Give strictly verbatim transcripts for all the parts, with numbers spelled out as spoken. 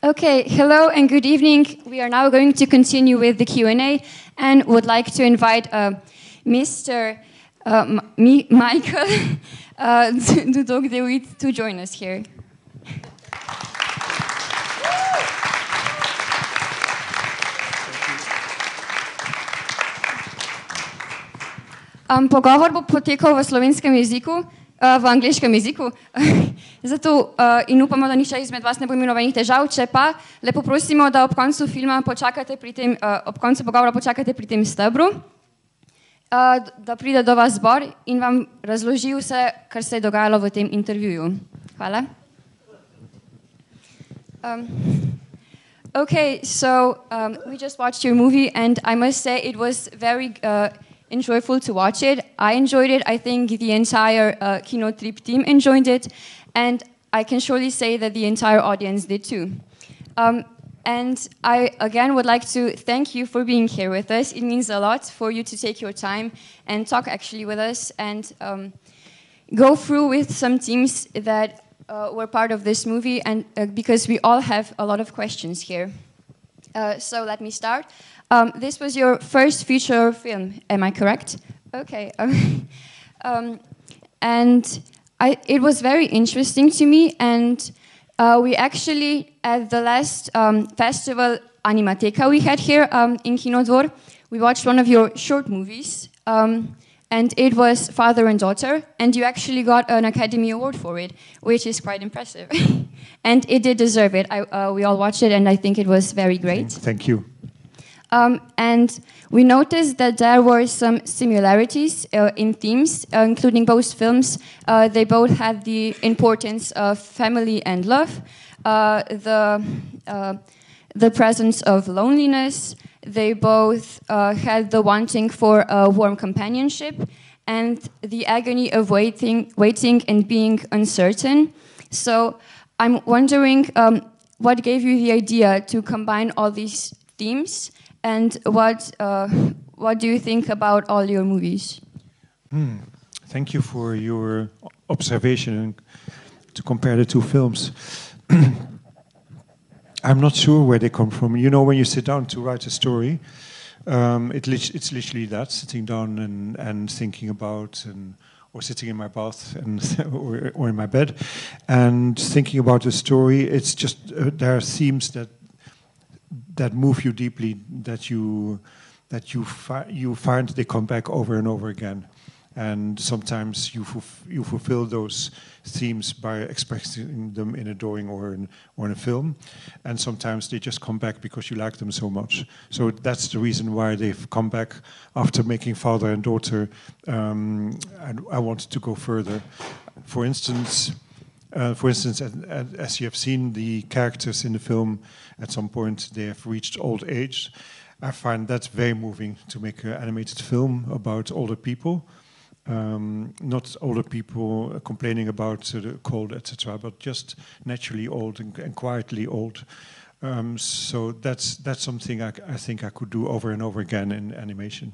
Okay, hello and good evening. We are now going to continue with the Q and A and would like to invite uh, Mister Uh, M Michael uh, Dudok de Witt to join us here. Um, pogovor bo potekal v slovenskem jeziku, uh, v angleškem jeziku, zato uh, in upamo, da nihče izmed vas ne bo imel nobenih težav. Če pa, lepo prosimo, da ob koncu filma počakate pri tem, uh, ob koncu pogovora počakate pri tem stebru, uh, da pride do vas zbor in vam razloži vse, kar se je dogajalo v tem intervjuju. Hvala. Um, okay, so um, we just watched your movie and I must say it was very uh, enjoyable to watch it. I enjoyed it. I think the entire uh, Kino Trip team enjoyed it, and I can surely say that the entire audience did too. Um, and I again would like to thank you for being here with us. It means a lot for you to take your time and talk actually with us and um, go through with some teams that uh, were part of this movie, and uh, because we all have a lot of questions here. Uh, so let me start. Um, this was your first feature film, am I correct? Okay. Um, um, and I, it was very interesting to me, and uh, we actually, at the last um, festival Animateca we had here um, in Kinodvor, we watched one of your short movies, um, and it was Father and Daughter, and you actually got an Academy Award for it, which is quite impressive. And it did deserve it. I, uh, we all watched it, and I think it was very great. Thank you. Um, and we noticed that there were some similarities uh, in themes, uh, including both films. Uh, they both had the importance of family and love, uh, the, uh, the presence of loneliness. They both uh, had the wanting for a warm companionship and the agony of waiting, waiting and being uncertain. So I'm wondering um, what gave you the idea to combine all these themes? And what uh, what do you think about all your movies? Hmm. Thank you for your observation and to compare the two films. I'm not sure where they come from. You know, when you sit down to write a story, um, it lit it's literally that, sitting down and, and thinking about, and, or sitting in my bath and or, or in my bed, and thinking about a story. It's just, uh, there are themes that that move you deeply, that you that you fi you find they come back over and over again, and sometimes you you fulfill those themes by expressing them in a drawing or in or in a film, and sometimes they just come back because you like them so much. So that's the reason why they've come back after making Father and Daughter. Um, and I wanted to go further. For instance. Uh, for instance, as you have seen, the characters in the film, at some point, they have reached old age. I find that very moving to make an animated film about older people. Um, not older people complaining about uh, the cold, et cetera, but just naturally old and, and quietly old. Um, so that's that's something I, I think I could do over and over again in animation.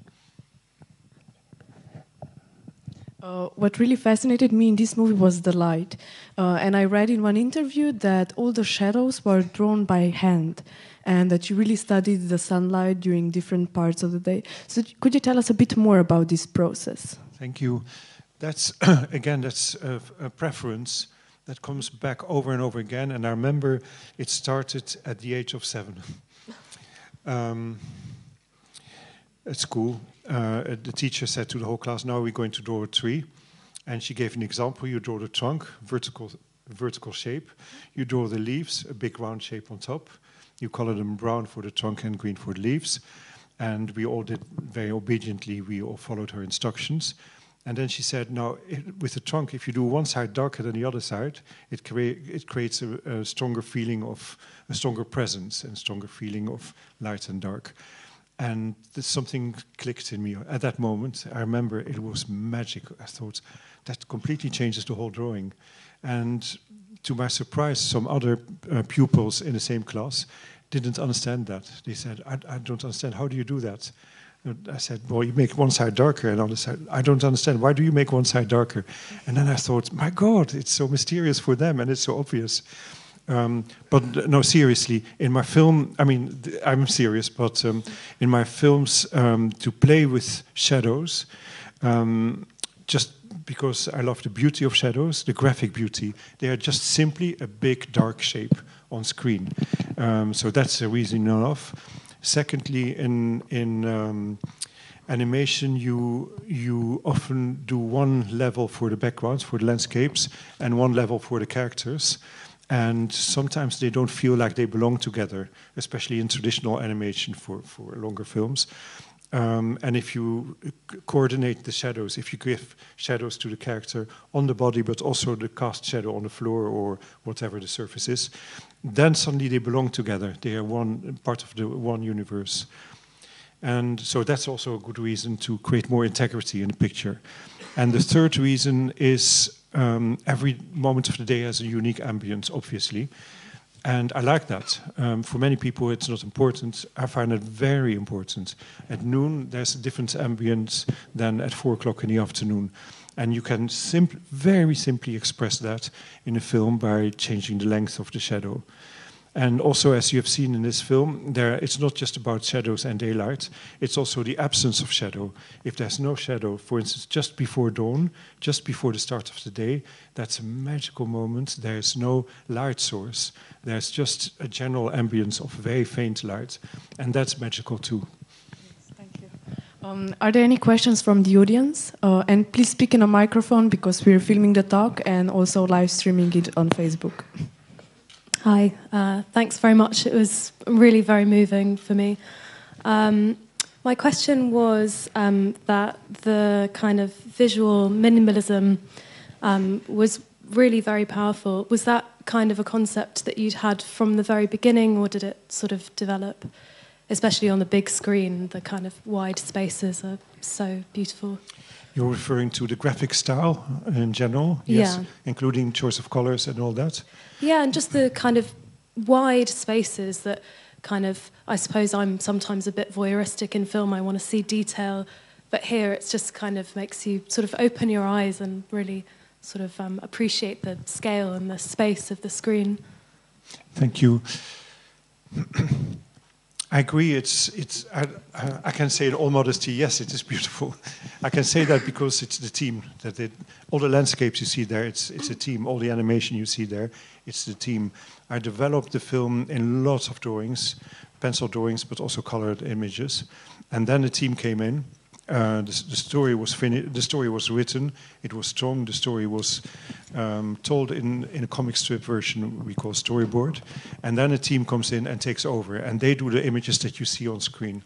Uh, what really fascinated me in this movie was the light. Uh, and I read in one interview that all the shadows were drawn by hand and that you really studied the sunlight during different parts of the day. So could you tell us a bit more about this process? Thank you. That's, again, that's a, a preference that comes back over and over again. And I remember it started at the age of seven. um, at school. Uh, the teacher said to the whole class, now we're going to draw a tree. And she gave an example. You draw the trunk, vertical, vertical shape. You draw the leaves, a big round shape on top. You color them brown for the trunk and green for the leaves. And we all did very obediently. We all followed her instructions. And then she said, now, it, with the trunk, if you do one side darker than the other side, it, crea it creates a, a stronger feeling of, a stronger presence and stronger feeling of light and dark. And something clicked in me at that moment. I remember it was magic. I thought, that completely changes the whole drawing. And to my surprise, some other uh, pupils in the same class didn't understand that. They said, I, I don't understand, how do you do that? And I said, well, you make one side darker, and the other side, I don't understand, why do you make one side darker? And then I thought, my God, it's so mysterious for them, and it's so obvious. Um, but no, seriously, in my film, I mean, I'm serious, but um, in my films, um, to play with shadows, um, just because I love the beauty of shadows, the graphic beauty, they are just simply a big dark shape on screen. Um, so that's the reason enough. Secondly, in in um, animation, you you often do one level for the backgrounds, for the landscapes, and one level for the characters. And sometimes they don't feel like they belong together, especially in traditional animation for, for longer films. Um, and if you coordinate the shadows, if you give shadows to the character on the body, but also the cast shadow on the floor or whatever the surface is, then suddenly they belong together. They are one part of the one universe. And so that's also a good reason to create more integrity in the picture. And the third reason is um, every moment of the day has a unique ambience, obviously. And I like that. Um, for many people, it's not important. I find it very important. At noon, there's a different ambience than at four o'clock in the afternoon. And you can simp very simply express that in a film by changing the length of the shadow. And also, as you have seen in this film, there, it's not just about shadows and daylight, it's also the absence of shadow. If there's no shadow, for instance, just before dawn, just before the start of the day, that's a magical moment. There's no light source. There's just a general ambience of very faint light, and that's magical too. Yes, thank you. Um, are there any questions from the audience? Uh, and please speak in a microphone because we're filming the talk and also live streaming it on Facebook. Hi, uh, thanks very much. It was really very moving for me. Um, my question was um, that the kind of visual minimalism um, was really very powerful. Was that kind of a concept that you'd had from the very beginning, or did it sort of develop, especially on the big screen? The kind of wide spaces are so beautiful. You're referring to the graphic style in general, yes, yeah. including choice of colors and all that? Yeah, and just the kind of wide spaces that kind of, I suppose I'm sometimes a bit voyeuristic in film, I want to see detail, but here it's just kind of makes you sort of open your eyes and really sort of um, appreciate the scale and the space of the screen. Thank you. I agree. It's it's. I, I can say in all modesty, yes, it is beautiful. I can say that because it's the team that it. All the landscapes you see there, it's it's a team. All the animation you see there, it's the team. I developed the film in lots of drawings, pencil drawings, but also colored images, and then the team came in. Uh, the, the story was finished. The story was written. It was strong. The story was um, told in, in a comic strip version we call storyboard, and then a team comes in and takes over, and they do the images that you see on screen.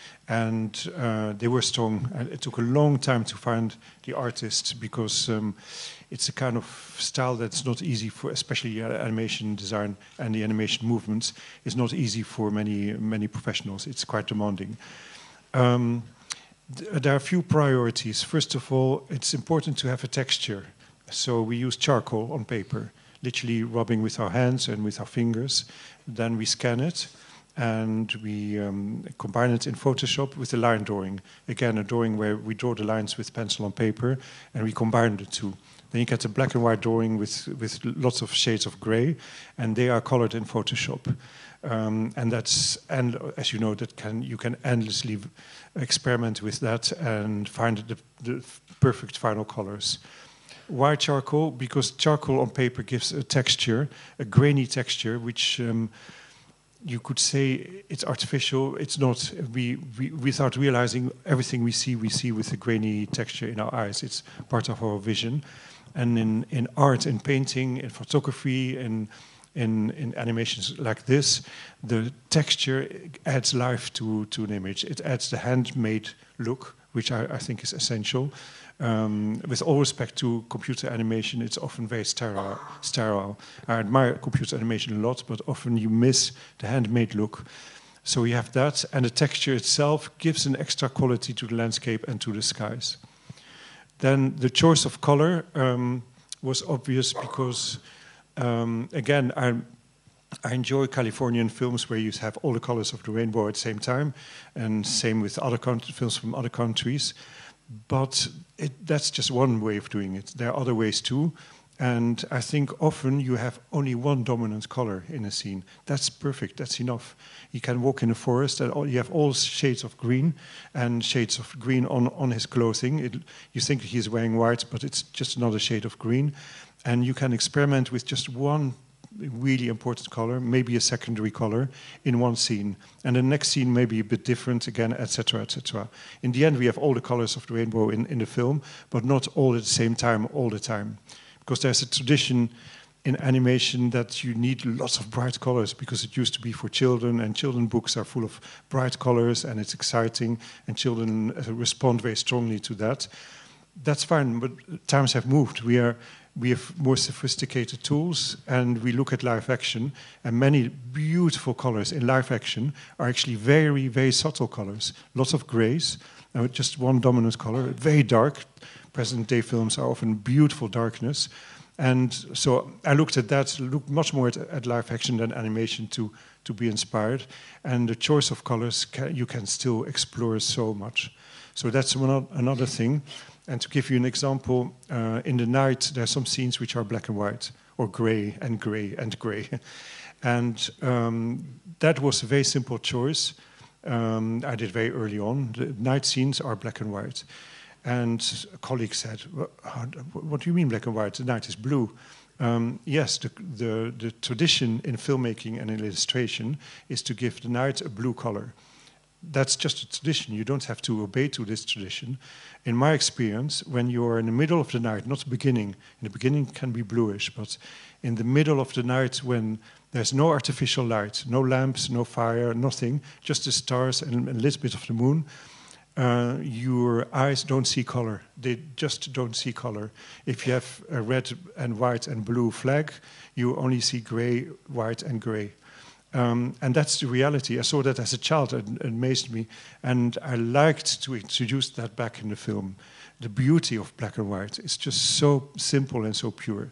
And uh, they were strong. And it took a long time to find the artists because um, it's a kind of style that's not easy for, especially uh, animation design and the animation movements is not easy for many many professionals. It's quite demanding. Um, There are a few priorities. First of all, it's important to have a texture. So we use charcoal on paper, literally rubbing with our hands and with our fingers. Then we scan it, and we um, combine it in Photoshop with a line drawing. Again, a drawing where we draw the lines with pencil on paper, and we combine the two. Then you get a black and white drawing with, with lots of shades of gray, and they are colored in Photoshop. Um, and that's, and as you know, that can you can endlessly experiment with that and find the, the perfect final colors. Why charcoal? Because charcoal on paper gives a texture, a grainy texture, which um, you could say it's artificial. It's not. We, we without realizing everything we see, we see with a grainy texture in our eyes. It's part of our vision. And in, in art, in painting, in photography, in In, in animations like this, the texture adds life to, to an image. It adds the handmade look, which I, I think is essential. Um, with all respect to computer animation, it's often very sterile, sterile. I admire computer animation a lot, but often you miss the handmade look. So you have that, and the texture itself gives an extra quality to the landscape and to the skies. Then the choice of color um, was obvious because Um, again, I, I enjoy Californian films where you have all the colors of the rainbow at the same time, and same with other films from other countries. But it, that's just one way of doing it. There are other ways too, And I think often you have only one dominant color in a scene. That's perfect, that's enough. You can walk in a forest and all, you have all shades of green and shades of green on, on his clothing. It, you think he's wearing white, but it's just another shade of green. And you can experiment with just one really important color, maybe a secondary color, in one scene. And the next scene may be a bit different again, et cetera, et cetera. In the end, we have all the colors of the rainbow in, in the film, but not all at the same time, all the time. Because there's a tradition in animation that you need lots of bright colors, because it used to be for children, and children books are full of bright colors, and it's exciting, and children respond very strongly to that. That's fine, but times have moved. We are we have more sophisticated tools, and we look at live action, and many beautiful colors in live action are actually very, very subtle colors. Lots of grays, and with just one dominant color, very dark. Present-day films are often beautiful darkness. And so I looked at that, looked much more at, at live action than animation to, to be inspired. And the choice of colors, can, you can still explore so much. So that's one, another thing. And to give you an example, uh, in the night, there are some scenes which are black and white, or gray and gray and gray. And um, that was a very simple choice. Um, I did very early on. The night scenes are black and white. And a colleague said, what do you mean black and white? The night is blue. Um, yes, the, the, the tradition in filmmaking and in illustration is to give the night a blue color. That's just a tradition. You don't have to obey to this tradition. In my experience, when you're in the middle of the night, not the beginning, in the beginning it can be bluish, but in the middle of the night when there's no artificial light, no lamps, no fire, nothing, just the stars and a little bit of the moon, uh, your eyes don't see color. They just don't see color. If you have a red and white and blue flag, you only see gray, white and gray. Um, and that's the reality. I saw that as a child, it, it amazed me. And I liked to introduce that back in the film. The beauty of black and white is just so simple and so pure.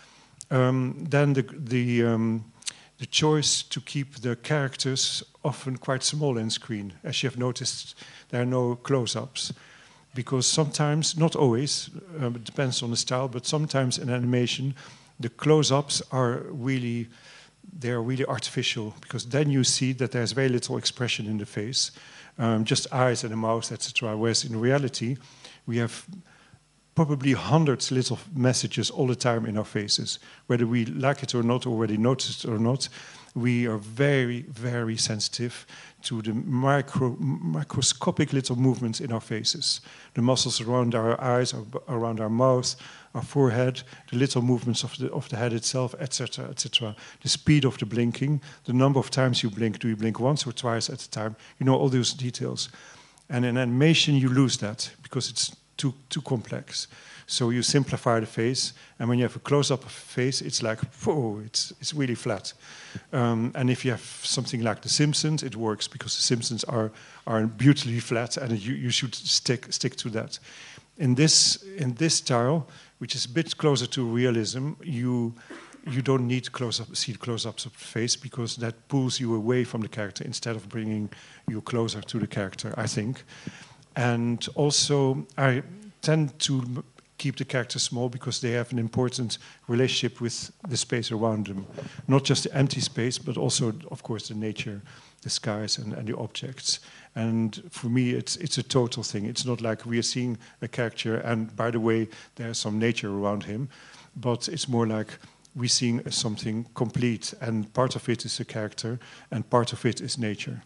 Um, then the, the, um, the choice to keep the characters often quite small in screen. As you have noticed, there are no close-ups. Because sometimes, not always, um, it depends on the style, but sometimes in animation, the close-ups are really... they're really artificial, because then you see that there's very little expression in the face, um, just eyes and a mouth, et cetera. Whereas in reality, we have probably hundreds of little messages all the time in our faces. Whether we like it or not, already noticed or not, we are very, very sensitive to the micro, microscopic little movements in our faces. The muscles around our eyes, around our mouth, our forehead, the little movements of the, of the head itself, et cetera, et cetera. The speed of the blinking, the number of times you blink. Do you blink once or twice at a time? You know, all those details. And in animation, you lose that because it's too, too complex. So you simplify the face, and when you have a close-up of a face, it's like, whoa, it's, it's really flat. Um, and if you have something like The Simpsons, it works, because The Simpsons are, are beautifully flat, and you, you should stick, stick to that. In this, in this style, which is a bit closer to realism, you, you don't need close-up, see close-ups of the face, because that pulls you away from the character instead of bringing you closer to the character, I think. And also, I tend to keep the characters small because they have an important relationship with the space around them. Not just the empty space, but also, of course, the nature, the skies and, and the objects. And for me, it's, it's a total thing. It's not like we are seeing a character and, by the way, there's some nature around him, but it's more like we're seeing something complete, and part of it is a character and part of it is nature.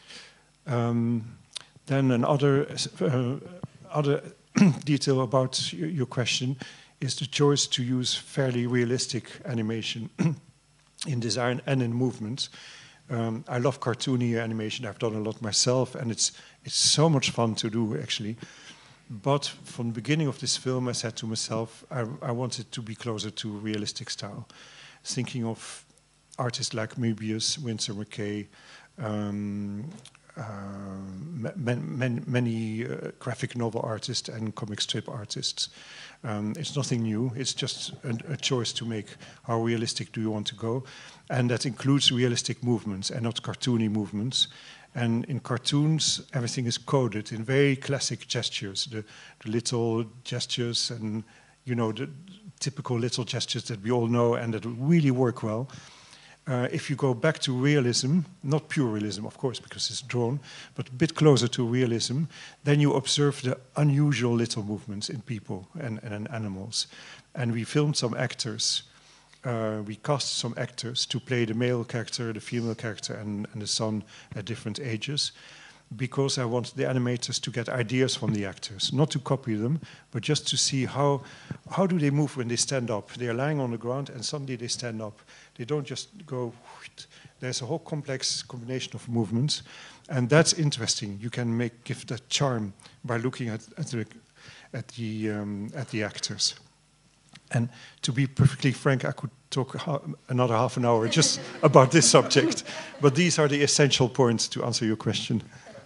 Um, then another uh, other detail about your question is the choice to use fairly realistic animation in design and in movement. Um, I love cartoony animation. I've done a lot myself, and it's it's so much fun to do, actually. But from the beginning of this film, I said to myself, I, I wanted to be closer to realistic style. Thinking of artists like Möbius, Winsor McKay, um, uh, man, man, many uh, graphic novel artists and comic strip artists. Um, it's nothing new. It's just a, a choice to make. How realistic do you want to go? And that includes realistic movements and not cartoony movements. And in cartoons, everything is coded in very classic gestures, the, the little gestures and, you know, the typical little gestures that we all know and that really work well. Uh, if you go back to realism, not pure realism, of course, because it's drawn, but a bit closer to realism, then you observe the unusual little movements in people and, and in animals. And we filmed some actors. Uh, we cast some actors to play the male character, the female character, and, and the son at different ages, because I wanted the animators to get ideas from the actors, not to copy them, but just to see how, how do they move when they stand up. They are lying on the ground and suddenly they stand up. They don't just go, whoosh. There's a whole complex combination of movements, and that's interesting. You can make give that charm by looking at, at, the, at, the, um, at the actors. And to be perfectly frank, I could talk ha another half an hour just about this subject, but these are the essential points to answer your question.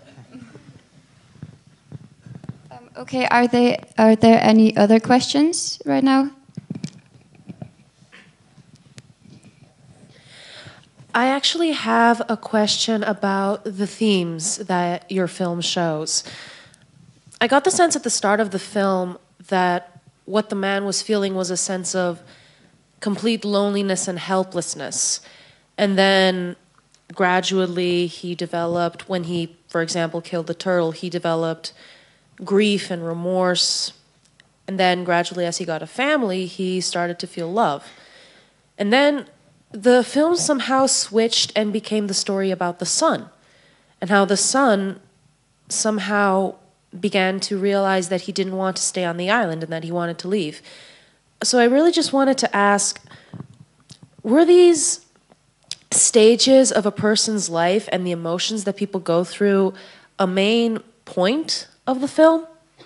Um, okay, are, they, are there any other questions right now? I actually have a question about the themes that your film shows. I got the sense at the start of the film that what the man was feeling was a sense of complete loneliness and helplessness. And then gradually he developed, when he, for example, killed the turtle, he developed grief and remorse. And then gradually, as he got a family, he started to feel love. And then the film somehow switched and became the story about the son, and how the son somehow began to realize that he didn't want to stay on the island and that he wanted to leave. So I really just wanted to ask, were these stages of a person's life and the emotions that people go through a main point of the film?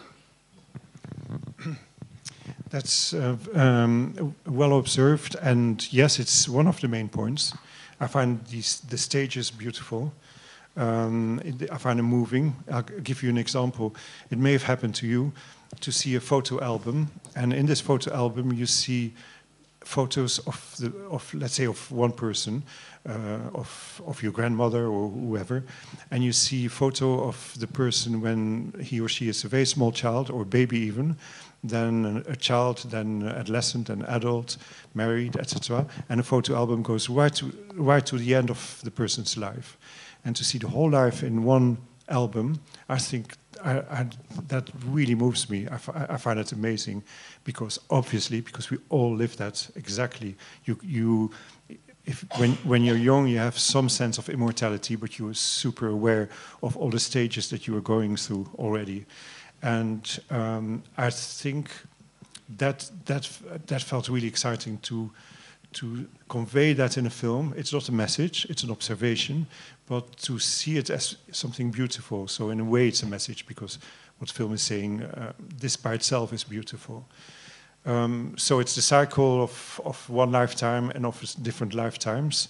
That's uh, um, well observed, and yes, it's one of the main points. I find these, the stages beautiful. Um, it, I find them moving. I'll give you an example. It may have happened to you to see a photo album, and in this photo album you see photos of, the, of let's say, of one person, uh, of, of your grandmother or whoever, and you see a photo of the person when he or she is a very small child, or baby even, then a child, then adolescent, then adult, married, et cetera. And a photo album goes right to, right to the end of the person's life. And to see the whole life in one album, I think I, I, that really moves me. I, I find it amazing, because obviously, because we all live that exactly. You, you, if, when, when you're young, you have some sense of immortality, but you are super aware of all the stages that you are going through already. And um, I think that, that, that felt really exciting to, to convey that in a film. It's not a message, it's an observation, but to see it as something beautiful. So in a way it's a message, because what film is saying, uh, this by itself is beautiful. Um, so it's the cycle of, of one lifetime and of different lifetimes.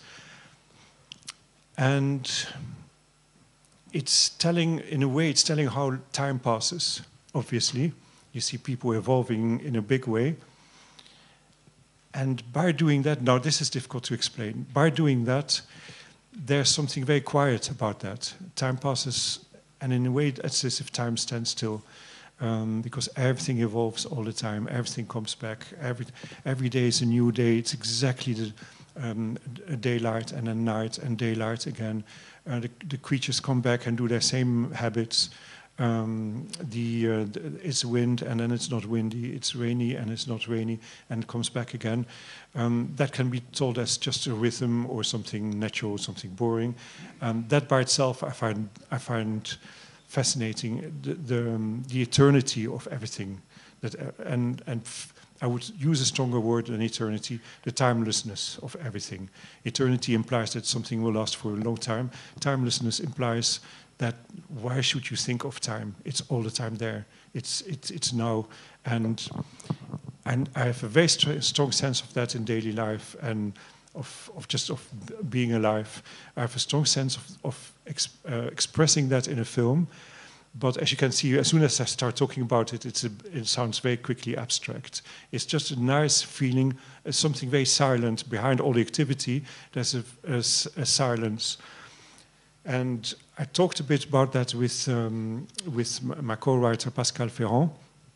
And it's telling, in a way, it's telling how time passes, obviously. You see people evolving in a big way. And by doing that, now this is difficult to explain, by doing that, there's something very quiet about that. Time passes, and in a way, it's as if time stands still, um, because everything evolves all the time, everything comes back, every, every day is a new day, it's exactly the um, daylight and then night and daylight again. Uh, the, the creatures come back and do their same habits. Um, the, uh, the, it's wind and then it's not windy, it's rainy and it's not rainy, and it comes back again. Um, that can be told as just a rhythm or something natural, something boring. Um, that by itself I find, I find fascinating, the, the, um, the eternity of everything. That, uh, and, and f I would use a stronger word than eternity, the timelessness of everything. Eternity implies that something will last for a long time. Timelessness implies that why should you think of time? It's all the time there. It's, it's, it's now. And, and I have a very st strong sense of that in daily life, and of, of just of being alive. I have a strong sense of, of ex uh, expressing that in a film. But as you can see, as soon as I start talking about it, it's a, it sounds very quickly abstract. It's just a nice feeling, uh, something very silent. Behind all the activity, there's a, a, a silence. And I talked a bit about that with, um, with my co-writer Pascal Ferrand.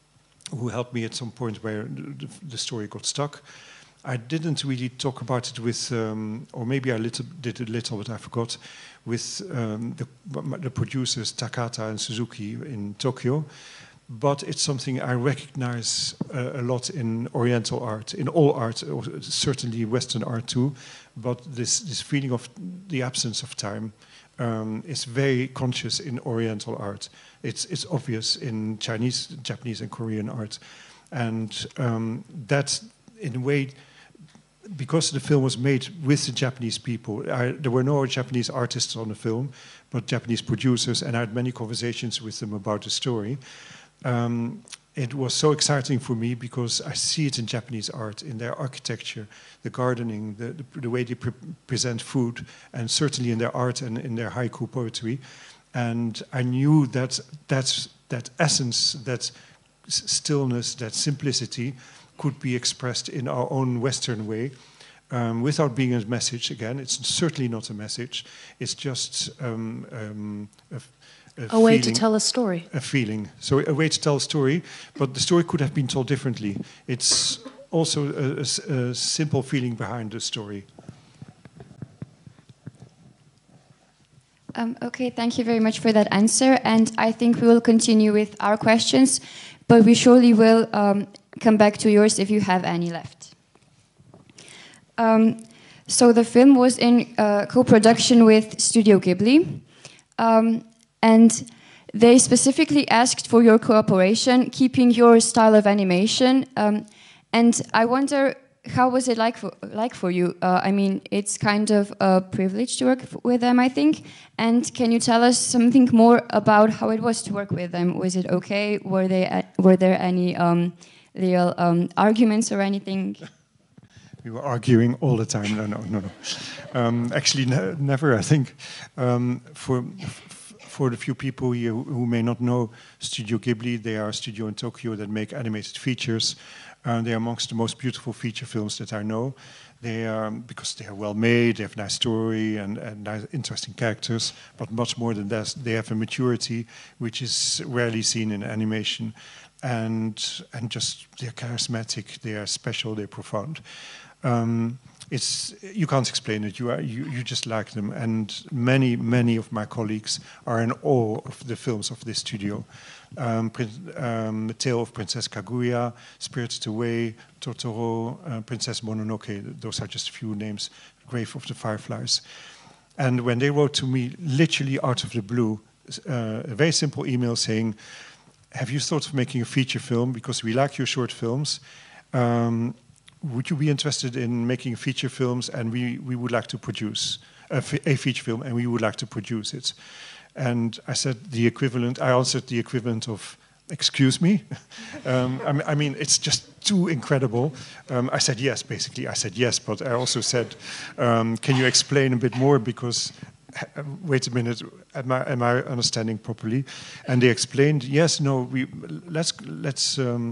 who helped me at some point where the, the story got stuck. I didn't really talk about it with, um, or maybe I little, did a little, but I forgot, with um, the, the producers Takata and Suzuki in Tokyo. But it's something I recognize uh, a lot in Oriental art, in all art, or certainly Western art too. But this, this feeling of the absence of time um, is very conscious in Oriental art. It's, it's obvious in Chinese, Japanese, and Korean art. And um, that's, in a way, because the film was made with the Japanese people, I, there were no Japanese artists on the film, but Japanese producers, and I had many conversations with them about the story. Um, it was so exciting for me because I see it in Japanese art, in their architecture, the gardening, the, the, the way they pre present food, and certainly in their art and in their haiku poetry. And I knew that that's, that essence, that stillness, that simplicity could be expressed in our own Western way, um, without being a message. Again, it's certainly not a message. It's just um, um, a, a, a way feeling, to tell a story. A feeling. So a way to tell a story, but the story could have been told differently. It's also a, a, a simple feeling behind the story. Um, okay, thank you very much for that answer. And I think we will continue with our questions, but we surely will um, come back to yours if you have any left. Um, so the film was in uh, co-production with Studio Ghibli, um, and they specifically asked for your cooperation, keeping your style of animation. Um, and I wonder, how was it like for, like for you? Uh, I mean, it's kind of a privilege to work with them, I think. And can you tell us something more about how it was to work with them? Was it okay? Were they uh, were there any um, real um, arguments or anything? We were arguing all the time. No, no, no, no. Um, actually, ne never. I think um, for for the few people here who, who may not know Studio Ghibli, they are a studio in Tokyo that make animated features. Uh, they are amongst the most beautiful feature films that I know. They are, because they are well made, they have a nice story and, and nice, interesting characters, but much more than that, they have a maturity which is rarely seen in animation. And, and just, they're charismatic, they are special, they're profound. Um, it's, you can't explain it, you, are, you, you just like them. And many, many of my colleagues are in awe of the films of this studio. Um, um, Tale of Princess Kaguya, Spirited Away, Totoro, uh, Princess Mononoke, those are just a few names, Grave of the Fireflies. And when they wrote to me, literally out of the blue, uh, a very simple email saying, have you thought of making a feature film? Because we like your short films. Um, would you be interested in making feature films? And we, we would like to produce a, a feature film, and we would like to produce it. And I said the equivalent, I answered the equivalent of, excuse me? um, I, I mean, it's just too incredible. Um, I said yes, basically. I said yes, but I also said, um, can you explain a bit more? Because, uh, wait a minute, am I, am I understanding properly? And they explained, yes, no, we, let's, let's, um,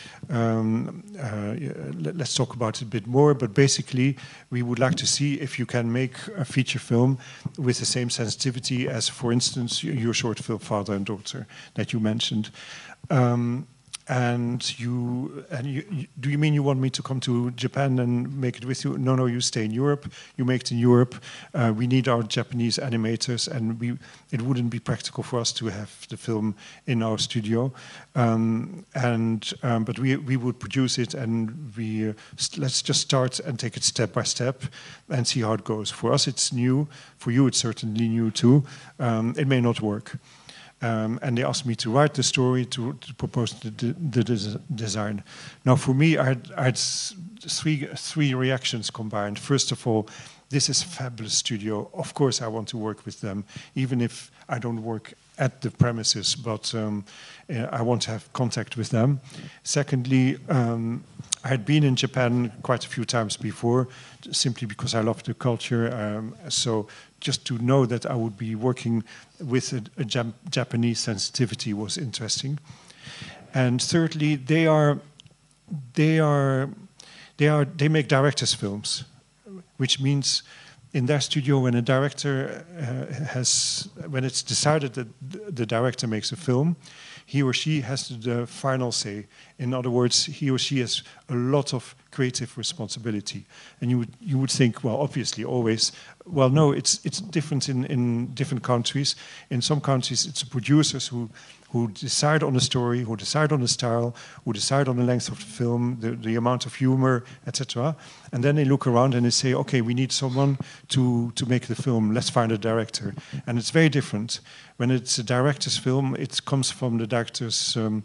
Um, uh, let's talk about it a bit more, but basically we would like to see if you can make a feature film with the same sensitivity as, for instance, your short film Father and Daughter that you mentioned. Um, and you, and you, you, do you mean you want me to come to Japan and make it with you? No, no, you stay in Europe. You make it in Europe. Uh, we need our Japanese animators, and we, it wouldn't be practical for us to have the film in our studio. Um, and um, but we we would produce it, and we uh, let's just start and take it step by step, and see how it goes. For us, it's new. For you, it's certainly new too. Um, it may not work. Um, and they asked me to write the story, to, to propose the, the, the des design. Now, for me, I had, I had three, three reactions combined. First of all, this is a fabulous studio. Of course, I want to work with them, even if I don't work at the premises, but um, uh, I want to have contact with them. Secondly, um, I had been in Japan quite a few times before, simply because I love the culture. Um, so just to know that I would be working with a, a Jap Japanese sensitivity was interesting. And thirdly, they are, they are, they are, they make directors' films, which means in their studio, when a director uh, has, when it's decided that the director makes a film, he or she has the final say. In other words, he or she has a lot of creative responsibility. And you would, you would think, well, obviously, always, well, no, it's, it's different in, in different countries. In some countries, it's the producers who, who decide on the story, who decide on the style, who decide on the length of the film, the, the amount of humor, et cetera. And then they look around and they say, okay, we need someone to, to make the film. Let's find a director. And it's very different. When it's a director's film, it comes from the director's um,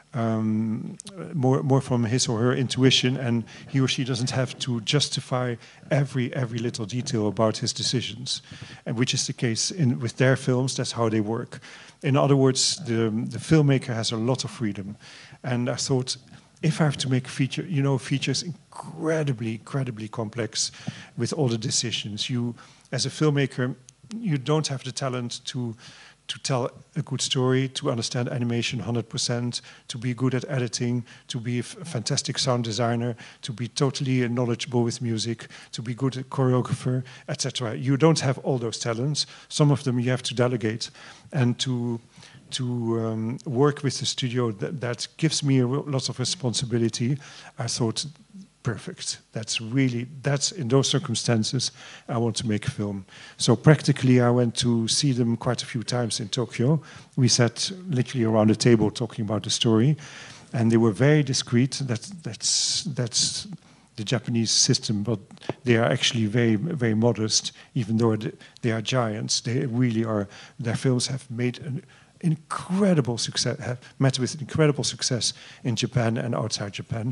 um, more, more from his or her intuition, and he or she doesn't have to justify every every little detail about his decisions, and which is the case in with their films. That's how they work. In other words, the the filmmaker has a lot of freedom, and I thought, if I have to make a feature, you know, feature is incredibly, incredibly complex with all the decisions. You, as a filmmaker, you don't have the talent to to tell a good story, to understand animation one hundred percent, to be good at editing, to be a fantastic sound designer, to be totally knowledgeable with music, to be good at choreographer, et cetera. You don't have all those talents. Some of them you have to delegate, and to to um, work with the studio that, that gives me a lot of responsibility. I thought, perfect. That's really, that's in those circumstances, I want to make a film. So practically, I went to see them quite a few times in Tokyo. We sat literally around the table talking about the story, and they were very discreet. That, that's, that's the Japanese system, but they are actually very, very modest, even though they are giants. They really are, their films have made an incredible success, have met with incredible success in Japan and outside Japan.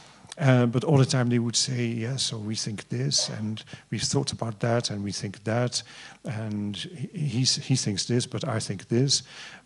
Uh, but all the time they would say, yes, so we think this, and we've thought about that, and we think that, and he, he's, he thinks this, but I think this.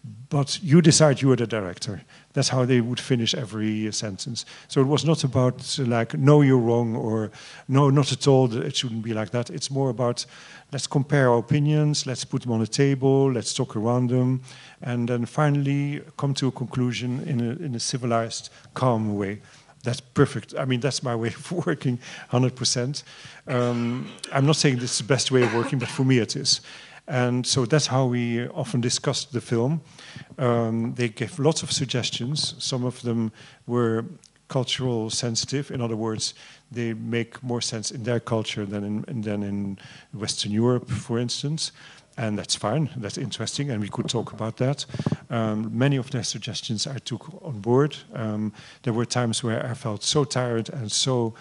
But you decide you are the director. That's how they would finish every sentence. So it was not about uh, like, no, you're wrong, or no, not at all, it shouldn't be like that. It's more about, let's compare our opinions, let's put them on the table, let's talk around them, and then finally come to a conclusion in a, in a civilized, calm way. That's perfect. I mean, that's my way of working, one hundred percent. Um, I'm not saying this is the best way of working, but for me it is. And so that's how we often discussed the film. Um, they gave lots of suggestions. Some of them were cultural sensitive. In other words, they make more sense in their culture than in, than in Western Europe, for instance. And that's fine, that's interesting, and we could talk about that. Um, many of their suggestions I took on board. Um, there were times where I felt so tired and so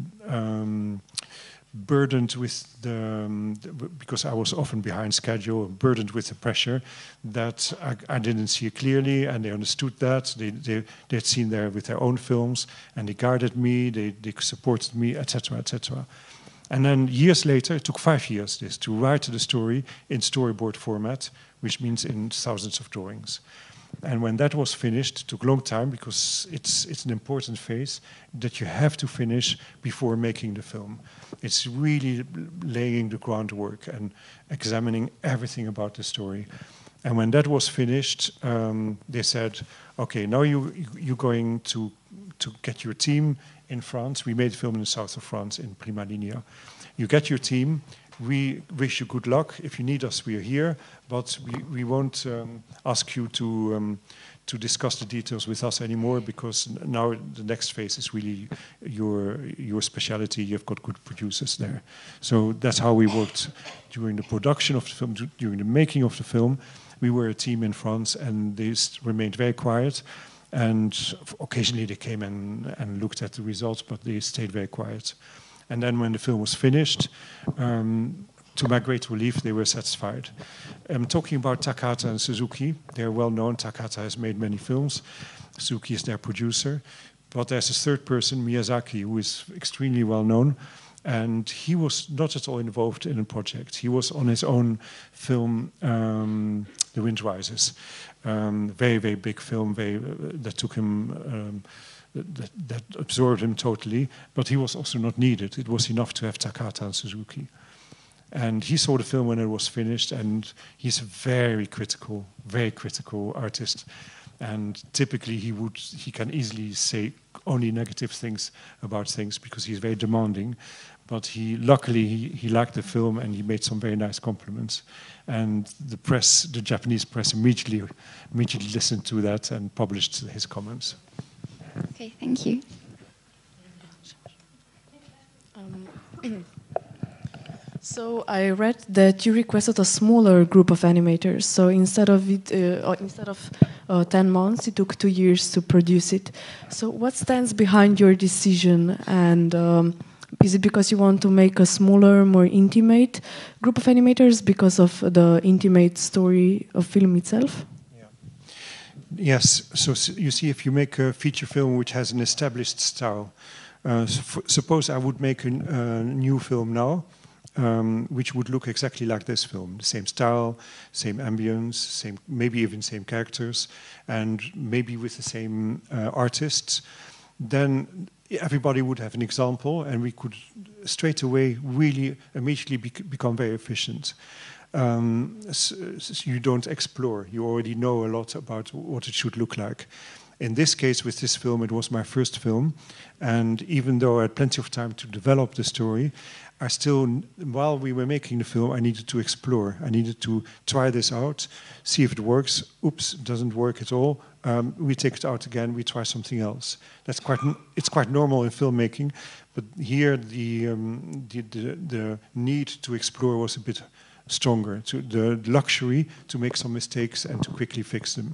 um, burdened with the, um, the, because I was often behind schedule, burdened with the pressure, that I, I didn't see it clearly, and they understood that. They, they, they had seen there with their own films, and they guided me, they, they supported me, et cetera, et cetera. And then years later, it took five years this to write the story in storyboard format, which means in thousands of drawings. And when that was finished, it took a long time because it's, it's an important phase that you have to finish before making the film. It's really laying the groundwork and examining everything about the story. And when that was finished, um, they said, okay, now you, you're going to, to get your team in France. We made a film in the south of France, in Prima Linea. You get your team. We wish you good luck. If you need us, we are here. But we, we won't um, ask you to, um, to discuss the details with us anymore, because now the next phase is really your, your speciality. You've got good producers there. So that's how we worked during the production of the film, during the making of the film. We were a team in France, and they remained very quiet. And occasionally they came and, and looked at the results, but they stayed very quiet. And then when the film was finished, um, to my great relief, they were satisfied. I'm talking about Takahata and Suzuki. They're well known. Takahata has made many films. Suzuki is their producer. But there's a third person, Miyazaki, who is extremely well known. And he was not at all involved in a project. He was on his own film, um, The Wind Rises. Um, very, very big film, very, uh, that took him, um, that, that absorbed him totally. But he was also not needed. It was enough to have Takahata and Suzuki. And he saw the film when it was finished, and he's a very critical, very critical artist. And typically he would, he can easily say only negative things about things because he's very demanding. But he luckily he, he liked the film and he made some very nice compliments. And the press, the Japanese press, immediately immediately listened to that and published his comments. Okay, thank you. Um, so I read that you requested a smaller group of animators. So instead of it, uh, or instead of uh, ten months, it took two years to produce it. So what stands behind your decision? And um, is it because you want to make a smaller, more intimate group of animators because of the intimate story of film itself? Yes, so s- you see, if you make a feature film which has an established style, uh, s- f- suppose I would make a uh, new film now, um, which would look exactly like this film, the same style, same ambience, same maybe even same characters, and maybe with the same uh, artists, then everybody would have an example, and we could straight away really immediately bec- become very efficient. Um, s- s- you don't explore. You already know a lot about what it should look like. In this case, with this film, it was my first film, and even though I had plenty of time to develop the story, I still, while we were making the film, I needed to explore. I needed to try this out, see if it works. Oops, it doesn't work at all. Um, we take it out again. We try something else. That's quite. n- It's quite normal in filmmaking, but here the um, the, the the need to explore was a bit stronger, to the luxury to make some mistakes and to quickly fix them.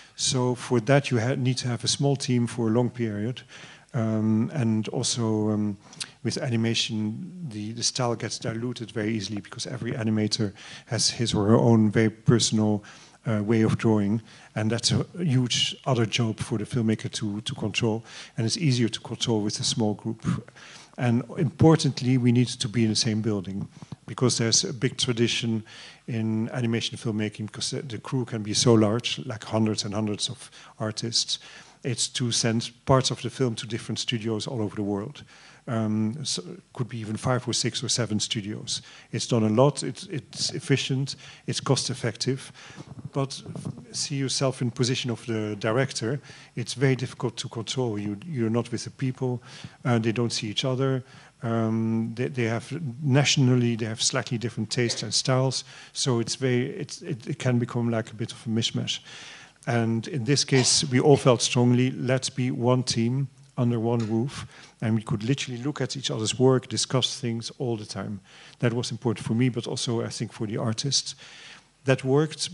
So for that, you ha- need to have a small team for a long period. Um, and also um, with animation, the, the style gets diluted very easily because every animator has his or her own very personal uh, way of drawing. And that's a huge other job for the filmmaker to, to control. And it's easier to control with a small group. And importantly, we need to be in the same building because there's a big tradition in animation filmmaking because the, the crew can be so large, like hundreds and hundreds of artists. It's to send parts of the film to different studios all over the world. Um, so it could be even five or six or seven studios. It's done a lot, it's, it's efficient, it's cost effective, but see yourself in position of the director, it's very difficult to control. You, you're not with the people, uh, they don't see each other, um, they, they have, nationally, they have slightly different tastes and styles, so it's very, it's, it, it can become like a bit of a mishmash. And in this case, we all felt strongly, let's be one team under one roof, and we could literally look at each other's work, discuss things all the time. That was important for me, but also I think for the artists. That worked,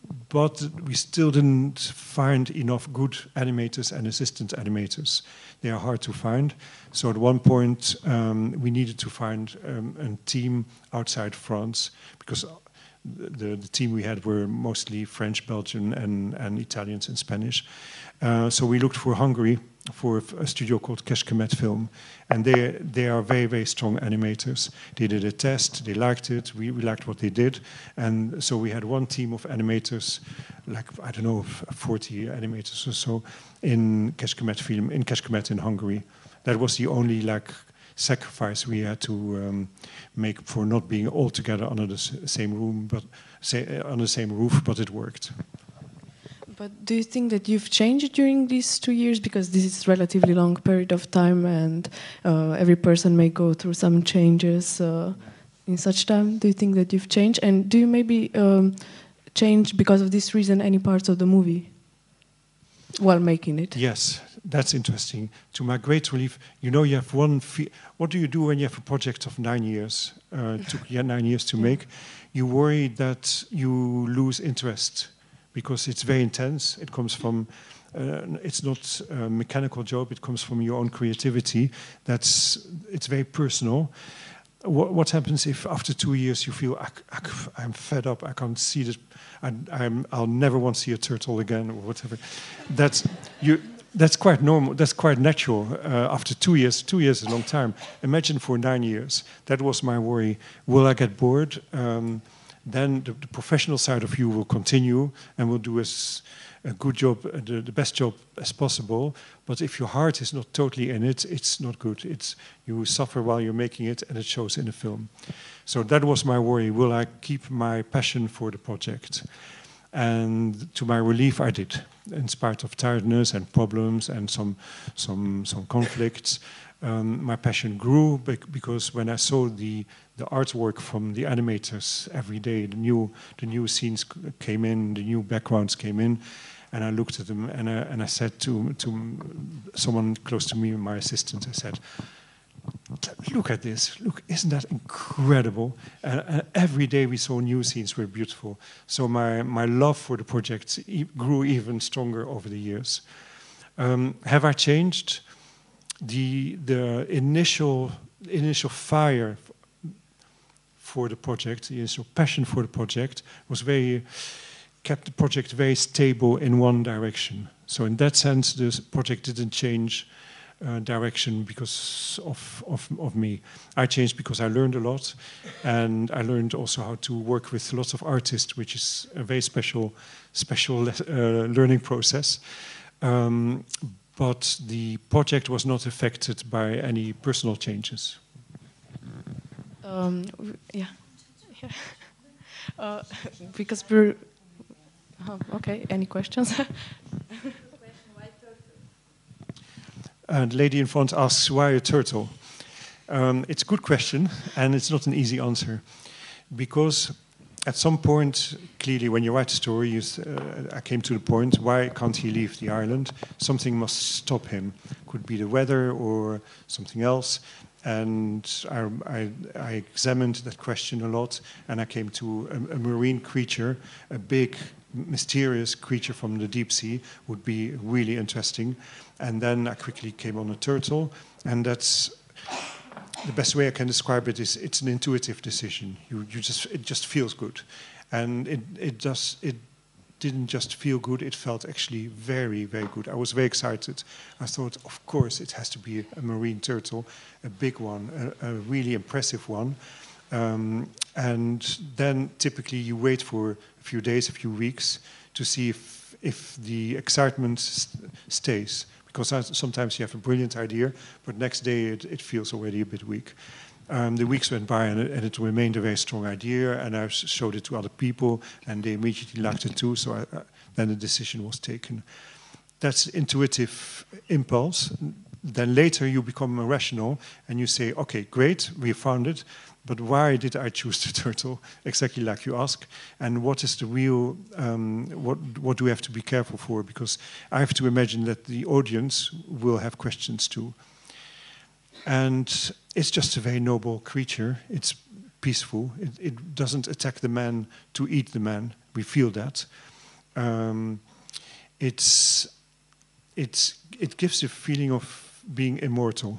but we still didn't find enough good animators and assistant animators. They are hard to find. So at one point, um, we needed to find um, a team outside France, because The, the team we had were mostly French, Belgian, and, and Italians and Spanish. Uh, so we looked for Hungary for a studio called Kecskemét Film, and they they are very very strong animators. They did a test, they liked it, we, we liked what they did, and so we had one team of animators, like I don't know, forty animators or so in Kecskemét Film in Kecskemét in Hungary. That was the only like sacrifice we had to um, make for not being all together under the s- same room, but say, uh, under the same roof. But it worked. But do you think that you've changed during these two years? Because this is a relatively long period of time, and uh, every person may go through some changes uh, in such time. Do you think that you've changed? And do you maybe um, change because of this reason any parts of the movie while making it? Yes, that's interesting. To my great relief, you know, you have one. Fe- what do you do when you have a project of nine years? Uh, it took yeah, nine years to Yeah. make. You worry that you lose interest because it's very intense. It comes from. Uh, it's not a mechanical job. It comes from your own creativity. That's. It's very personal. What, what happens if after two years you feel I, I, I'm fed up? I can't see this. I, I'm, I'll never want to see a turtle again or whatever. That's you. That's quite normal. That's quite natural. Uh, after two years, two years is a long time. Imagine for nine years. That was my worry. Will I get bored? Um, then the, the professional side of you will continue and will do as a good job, uh, the, the best job as possible. But if your heart is not totally in it, it's not good. It's you suffer while you're making it, and it shows in the film. So that was my worry. Will I keep my passion for the project? And to my relief, I did. in spite of tiredness and problems and some some some conflicts, um, my passion grew bec because when I saw the the artwork from the animators every day, the new the new scenes came in, the new backgrounds came in, and I looked at them and I, and I said to to someone close to me, my assistant, I said, look at this, look, isn't that incredible? And uh, every day we saw new scenes were beautiful. So my, my love for the project e grew even stronger over the years. Um, have I changed? The, the initial, initial fire for the project, the initial passion for the project was very, kept the project very stable in one direction. So in that sense, this project didn't change Uh, direction because of, of, of me. I changed because I learned a lot, and I learned also how to work with lots of artists, which is a very special, special uh, learning process. Um, but the project was not affected by any personal changes. Um, yeah, yeah. Uh, because we're oh, okay. Any questions? Uh, the lady in front asks, why a turtle? Um, it's a good question, and it's not an easy answer. Because at some point, clearly, when you write a story, you, uh, I came to the point, why can't he leave the island? Something must stop him. Could be the weather or something else. And I, I, I examined that question a lot, and I came to a, a marine creature, a big, mysterious creature from the deep sea would be really interesting. And then I quickly came on a turtle, and that's the best way I can describe it is it's an intuitive decision. You, you just, it just feels good, and it, it just it didn't just feel good. It felt actually very, very good. I was very excited. I thought, of course, it has to be a marine turtle, a big one, a, a really impressive one. Um, and then typically you wait for a few days, a few weeks to see if, if the excitement st stays. Because sometimes you have a brilliant idea, but next day it, it feels already a bit weak. Um, the weeks went by and it, and it remained a very strong idea, and I showed it to other people and they immediately liked it too, so I, uh, then the decision was taken. That's intuitive impulse. Then later you become rational and you say, okay, great, we found it, but why did I choose the turtle? Exactly like you ask. And what is the real, um, what, what do we have to be careful for? Because I have to imagine that the audience will have questions too. And it's just a very noble creature. It's peaceful. It, it doesn't attack the man to eat the man. We feel that. Um, it's, it's, it gives a feeling of being immortal.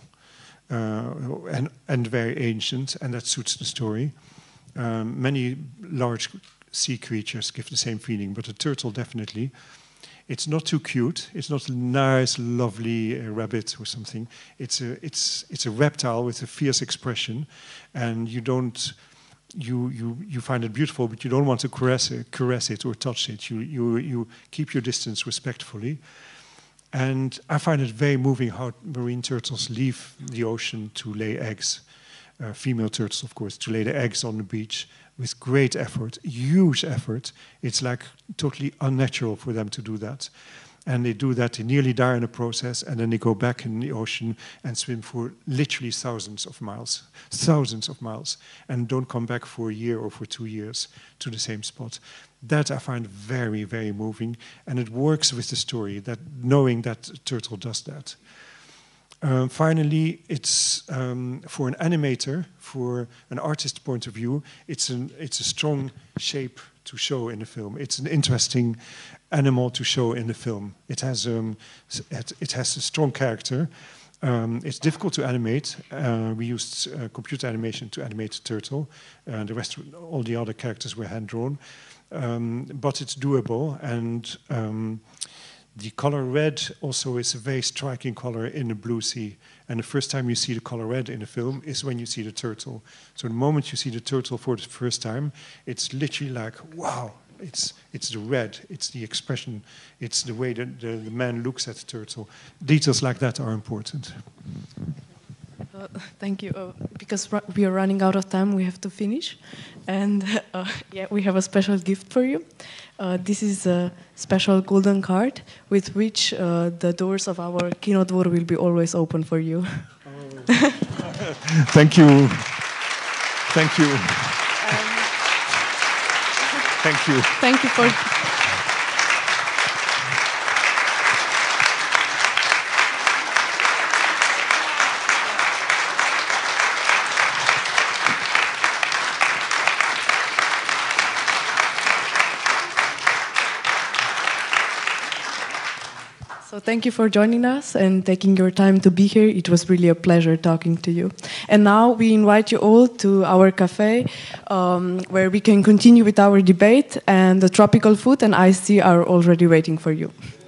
Uh, and, and very ancient, and that suits the story. Um, many large sea creatures give the same feeling, but a turtle definitely. It's not too cute. It's not a nice, lovely uh, rabbit or something. It's a, it's, it's a reptile with a fierce expression, and you don't, you, you, you find it beautiful, but you don't want to caress it, caress it or touch it. You, you, you keep your distance respectfully. And I find it very moving how marine turtles leave the ocean to lay eggs. Uh, female turtles, of course, to lay the eggs on the beach with great effort, huge effort. It's like totally unnatural for them to do that. And they do that, they nearly die in the process, and then they go back in the ocean and swim for literally thousands of miles, thousands of miles, and don't come back for a year or for two years to the same spot. That I find very, very moving, and it works with the story, that knowing that a turtle does that. Um, finally, it's um, for an animator, for an artist point of view, it's, an, it's a strong shape to show in the film. It's an interesting animal to show in the film. It has, um, it has a strong character. Um, it's difficult to animate. Uh, we used uh, computer animation to animate the turtle. Uh, the rest, all the other characters were hand-drawn. Um, but it's doable, and um, the color red also is a very striking color in the blue sea. And the first time you see the color red in a film is when you see the turtle. So the moment you see the turtle for the first time, it's literally like, wow, it's, it's the red, it's the expression, it's the way that the, the man looks at the turtle. Details like that are important. Uh, Uh, thank you. Uh, because ru- we are running out of time, we have to finish. And uh, yeah, we have a special gift for you. Uh, this is a special golden card with which uh, the doors of our Kinodvor will be always open for you. Oh. Thank you. Thank you. Um, Thank you. Thank you for. So thank you for joining us and taking your time to be here. It was really a pleasure talking to you. And now we invite you all to our cafe um, where we can continue with our debate, and the tropical food and iced tea are already waiting for you.